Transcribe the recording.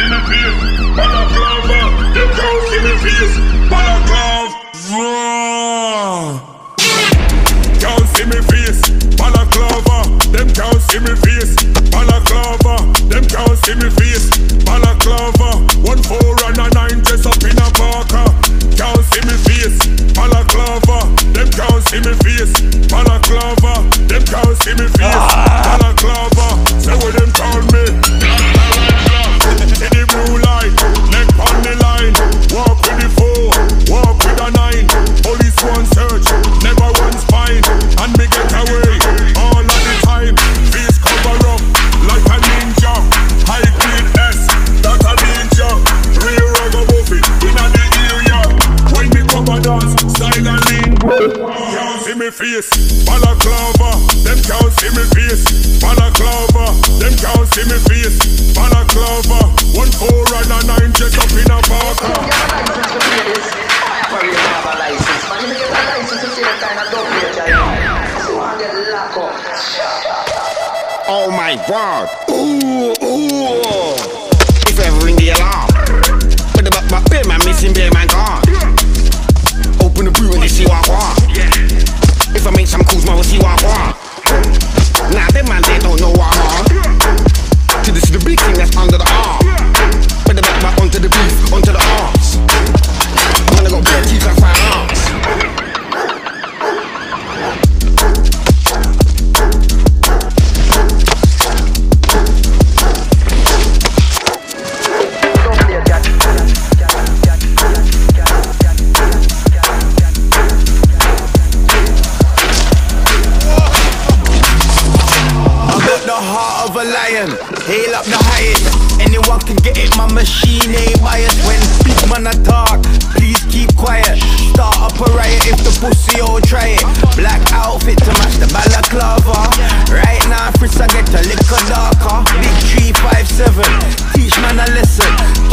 see me face. Balaclava, them can't see me face. Balaclava, can't see me face. Balaclava, them can't see me face. Balaclava, them can't see me face. Balaclava, 1 4 and a 9 dress up in a parka. Can't see me face. Balaclava, them can't see me face. Balaclava, them can't see me face. Balaclava, say what them call me. In the blue light, neck on the line. Walk with the 4, walk with a 9. Police one search, never one's fine. And me get away all of the time. Face cover up like a ninja. High grade S, that a ninja. Real ragamuffin in the area. When me cover dance, side and lean. Can't see me face. Balaclava, them can't see me face. Balaclava, them can't see me face. Balaclava, 1 4 and a 9 just up in a parka. Oh my God! Ooh, ooh! If ever ring the alarm, but the back bear man missing, bear man gone. Open the brew and they see what I want. If I make some calls, man will see what I want. Nah, them man they don't know what I want. To this is the big thing that's under the arm. But the back onto the beef, onto the arms. Man I got bare teeth and 5 arms. Hail up the highest, anyone can get it, my machine ain't biased. When big man attack, please keep quiet. Start up a riot if the pussy all try it. Black outfit to match the balaclava. Right now Fritz I get a little darker. Big 357, teach man a lesson.